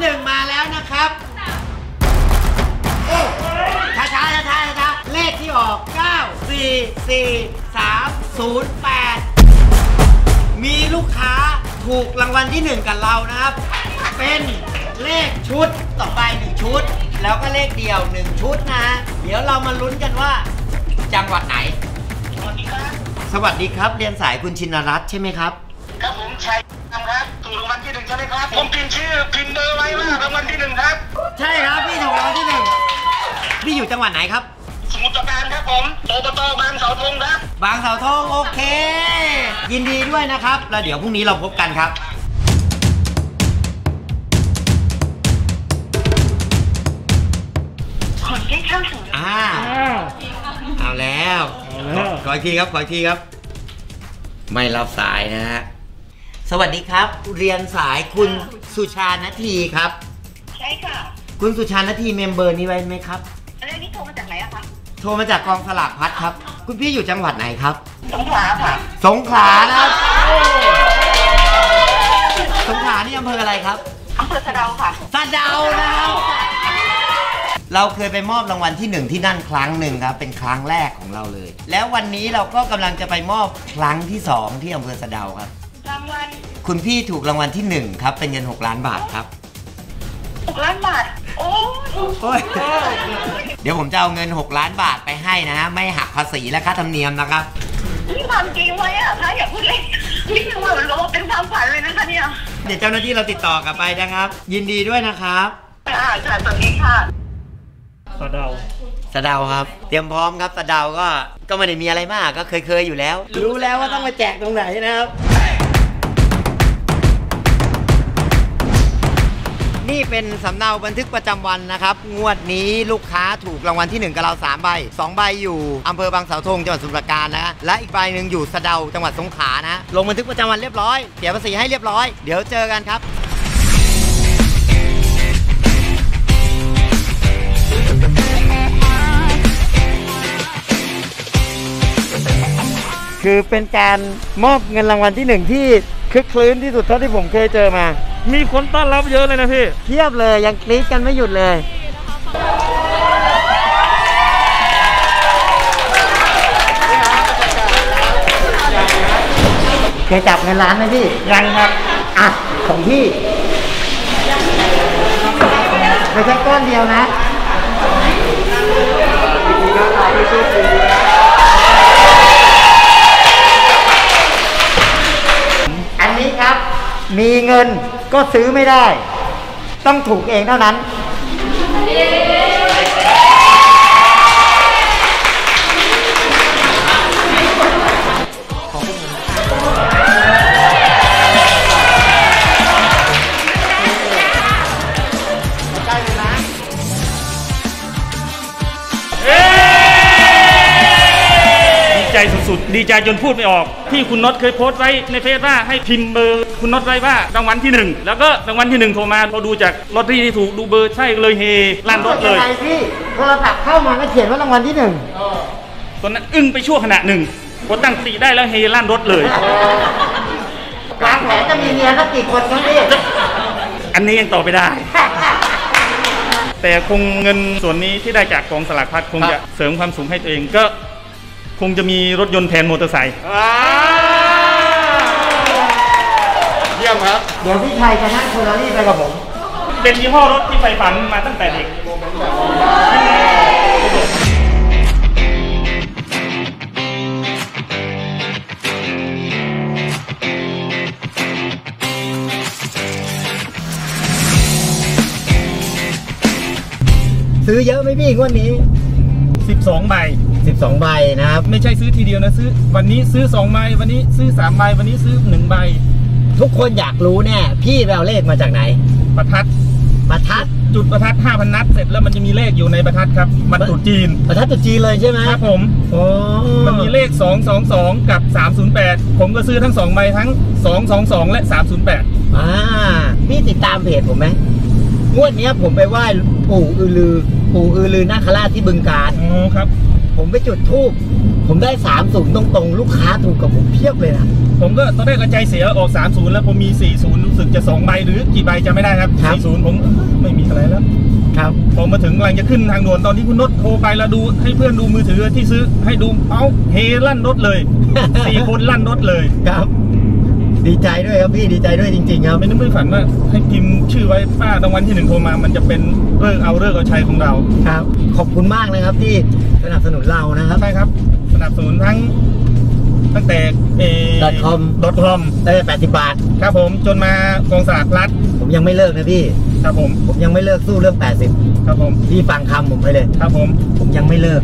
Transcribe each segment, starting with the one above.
1มาแล้วนะครับช้าเลขที่ออก94438มีลูกค้าถูกรางวัลที่1กับเรานะครับเป็นเลขชุดต่อไป1ชุดแล้วก็เลขเดียว1ชุดนะเดี๋ยวเรามาลุ้นกันว่าจังหวัดไหนสวัสดีครับเรียนสายคุณชินรัตน์ใช่ไหมครับครับผมชัยครับถูกรางวัลที่1ใช่ไหมครับผมพิมพ์ชื่อพิมพ์เบอร์ไว้ว่ารางวัลที่1ครับใช่ครับพี่ถูกรางวัลที่1พี่อยู่จังหวัดไหนครับสมุทรปราการครับผมอบต.บางเสาธงครับบางเสาธงโอเคยินดีด้วยนะครับแล้วเดี๋ยวพรุ่งนี้เราพบกันครับคนที่เข้าสู่เอาแล้วขออีกทีครับไม่รับสายนะฮะสวัสดีครับเรียนสายคุณสุชานาทีครับใช่ค่ะคุณสุชานาทีเมมเบอร์นี้ไว้ไหมครับแล้วนี่โทรมาจากไหนอะคะโทรมาจากกองสลากพัดครับคุณพี่อยู่จังหวัดไหนครับสงขลาค่ะสงขลานะครับสงขลานี่อำเภออะไรครับอำเภอสะเดาค่ะสะเดานะครับเราเคยไปมอบรางวัลที่1ที่นั่นครั้งหนึ่งครับเป็นครั้งแรกของเราเลยแล้ววันนี้เราก็กำลังจะไปมอบครั้งที่2ที่อำเภอสะเดาครับรางวัลคุณพี่ถูกรางวัลที่1ครับเป็นเงิน6 ล้านบาทครับ 6 ล้านบาทโอ้ยเดี๋ยวผมจะเอาเงิน6 ล้านบาทไปให้นะฮะไม่หักภาษีและค่าธรรมเนียมนะครับนี่ความจริงไว้อะถ้าอย่าพูดเลยนี่คือเหมือนเราเป็นความฝันเลยนะคะเนี่ยเดี๋ยวเจ้าหน้าที่เราติดต่อกลับไปนะครับยินดีด้วยนะครับค่ะสวัสดีค่ะสะเดาครับเตรียมพร้อมครับสะเดาก็ไม่ได้มีอะไรมากก็เคยอยู่แล้วรู้แล้วว่าต้องมาแจกตรงไหนนะครับนี่เป็นสำเนาบันทึกประจำวันนะครับงวดนี้ลูกค้าถูกรางวัลที่1กับเรา3ใบ2ใบอยู่อำเภอบางเสาธงจังหวัดสมุทรปราการนะและอีกใบหนึ่งอยู่สะเดาจังหวัดสงขลานะลงบันทึกประจำวันเรียบร้อยเสียภาษีให้เรียบร้อยเดี๋ยวเจอกันครับคือเป็นการมอบเงินรางวัลที่1ที่คึกคลื้นที่สุดเท่าที่ผมเคยเจอมามีคนต้อนรับเยอะเลยนะพี่เทียบเลยยังกรี๊ดกันไม่หยุดเลยเคยจับเงินล้านไหมพี่ยังครับอ่ะของพี่ไม่ใช่ก้อนเดียวนะอันนี้ครับมีเงินก็ซื้อไม่ได้ต้องถูกเองเท่านั้นดีใจสุดๆดีใจจนพูดไม่ออกที่คุณน็อตเคยโพสต์ไว้ในเฟซว่าให้พิมพ์เบอร์คุณน็อตไว้ว่ารางวัลที่1แล้วก็รางวัลที่1โทรมาเราดูจากลอตเตอรี่ที่ถูกดูเบอร์ใช่เลยเฮลั่นรถเลยพี่โทรศัพท์เข้ามาก็เขียนว่ารางวัลที่ตอนนั้นอึ้งไปชั่วขณะหนึ่งพอตั้งสติได้แล้วเฮลั่นรถเลยวางแผนจะมีเมียสักกี่คนครับพี่อันนี้ยังต่อไปได้แต่คงเงินส่วนนี้ที่ได้จากกองสลากพัดคงจะเสริมความสุขให้ตัวเองก็คงจะมีรถยนต์แทนมอเตอร์ไซค์เยี่ยมครับเดี๋ยวพี่ชัยจะนั่งโคลารี่ไปกับผมเป็นยี่ห้อรถที่ใฝ่ฝันมาตั้งแต่เด็กซื้อเยอะไหมพี่งวดนี้ 12 ใบ 12 ใบนะครับไม่ใช่ซื้อทีเดียวนะซื้อวันนี้ซื้อ2 ใบวันนี้ซื้อ3 ใบวันนี้ซื้อ1 ใบทุกคนอยากรู้แน่พี่ไปเอาเลขมาจากไหนประทัดจุดประทัด 5,000 นัดเสร็จแล้วมันจะมีเลขอยู่ในประทัดครับมันตรุษจีนประทัดตรุษจีนเลยใช่ไหมครับผมมันมีเลข222กับ308ผมก็ซื้อทั้ง2 ใบทั้ง222และ308 พี่ติดตามเพจผมไหมงวดนี้ผมไปไหว้ปู่อือลือนาคราชที่บึงกาฬครับผมไปจุดธูปขผมได้30ตรงๆลูกค้าถูกกับผมเพียบเลยนะผมก็ตอนแรกใจเสียออก30แล้วผมมี40รู้สึกจะ2ใบหรือกี่ใบจะไม่ได้ครับ40ผมไม่มีอะไรแล้วครับพอมาถึงกำลังจะขึ้นทางด่วนตอนที่คุณนศโทรไปแล้วดูให้เพื่อนดูมือถือที่ซื้อให้ดูเอาเฮลั่นรถเลย 4 คนลั่นรถเลยครับดีใจด้วยครับพี่ดีใจด้วยจริงๆครับไม่นึกไม่ฝันว่าให้พิมพ์ชื่อไว้ป้ารางวัลที่1โทรมามันจะเป็นเลิกเอาชัยของเราครับขอบคุณมากนะครับที่สนับสนุนเรานะครับใช่ครับสนับสนุนตั้งแต่ .com ได้ 80 บาทครับผมจนมากองสลากพลัสผมยังไม่เลิกนะพี่ครับผมยังไม่เลิกสู้เรื่อง80 ครับผมพี่ฟังคำผมไปเลยครับผมยังไม่เลิก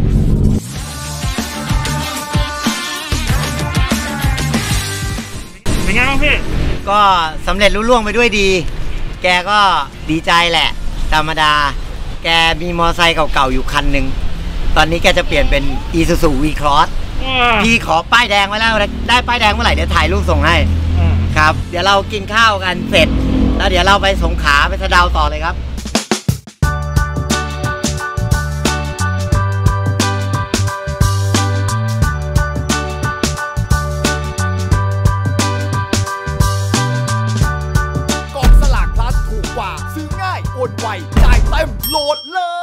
เป็นไงบ้างพี่ก็สำเร็จรุ่ล่วงไปด้วยดีแกก็ดีใจแหละธรรมดาแกมีมอไซค์เก่าๆอยู่คันหนึ่งตอนนี้แกจะเปลี่ยนเป็น Isuzu V-Cross พี่ขอป้ายแดงไว้แล้วได้ป้ายแดงเมื่อไหร่เดี๋ยวถ่ายรูปส่งให้ครับเดี๋ยวเรากินข้าวกันเสร็จแล้วเดี๋ยวเราไปสงขลาไปสะเดาต่อเลยครับกองสลากพลัสถูกกว่าซื้อง่ายโอนไวจ่ายเต็มโหลดเลย